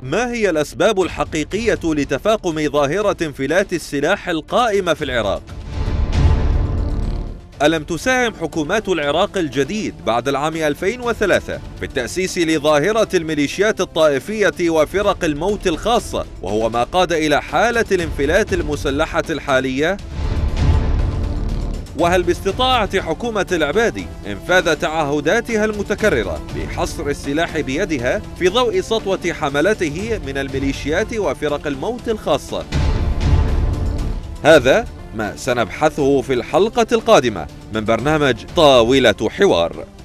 ما هي الأسباب الحقيقية لتفاقم ظاهرة انفلات السلاح القائمة في العراق؟ ألم تساهم حكومات العراق الجديد بعد العام 2003 في التأسيس لظاهرة الميليشيات الطائفية وفرق الموت الخاصة، وهو ما قاد إلى حالة الانفلات المسلحة الحالية؟ وهل باستطاعة حكومة العبادي إنفاذ تعهداتها المتكررة بحصر السلاح بيدها في ضوء سطوة حملته من الميليشيات وفرق الموت الخاصة؟ هذا ما سنبحثه في الحلقة القادمة من برنامج طاولة حوار.